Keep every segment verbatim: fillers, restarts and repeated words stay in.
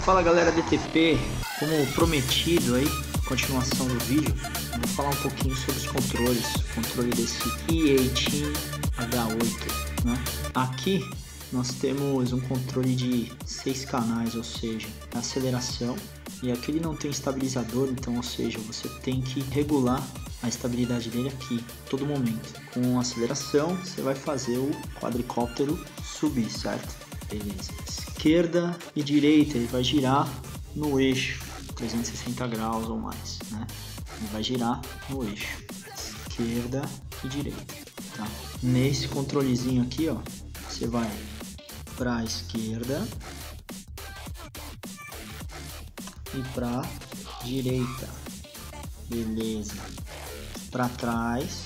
Fala galera D T P, como prometido aí, continuação do vídeo, eu vou falar um pouquinho sobre os controles, o controle desse E oito H oito, né? Aqui nós temos um controle de seis canais, ou seja, aceleração, e aqui ele não tem estabilizador, então, ou seja, você tem que regular a estabilidade dele aqui, todo momento. Com aceleração, você vai fazer o quadricóptero subir, certo? Beleza. Esquerda e direita, ele vai girar no eixo, trezentos e sessenta graus ou mais, né? Ele vai girar no eixo, esquerda e direita, tá? Nesse controlezinho aqui, ó, você vai para a esquerda e para direita, beleza? Para trás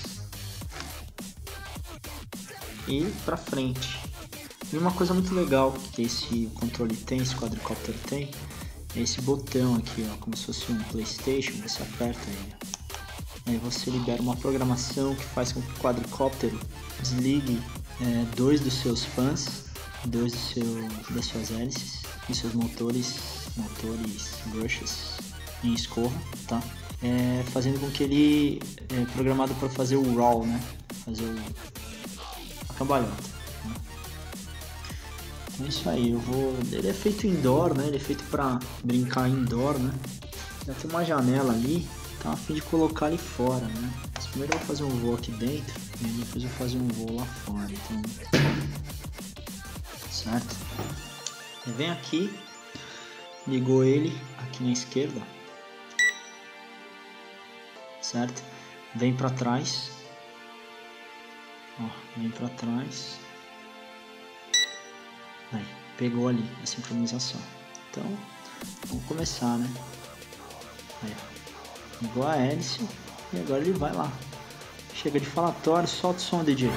e para frente. E uma coisa muito legal que esse controle tem, esse quadricóptero tem, é esse botão aqui, ó, como se fosse um PlayStation. Você aperta ele, aí você libera uma programação que faz com que o quadricóptero desligue é, dois dos seus fãs, dois dos seus, das suas hélices, dos seus motores, motores brushes em escorra, tá? É, fazendo com que ele é programado para fazer o roll, né? Fazer o, a cambalhota. Né? É isso aí. Eu vou. Ele é feito indoor, né? Ele é feito para brincar indoor, né? Já tem uma janela ali, tá a fim de colocar ali fora, né? Mas primeiro eu vou fazer um voo aqui dentro e depois eu vou fazer um voo lá fora. Então, certo? E vem aqui, ligou ele aqui na esquerda. Certo? Vem para trás, ó, vem para trás, aí, pegou ali a sincronização. Então, vamos começar, né? Aí, ó, ligou a hélice e agora ele vai lá. Chega de falatório, solta o som, D J.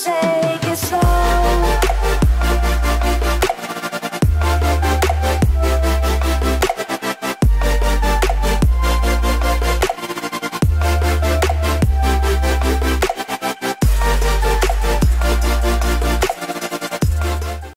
say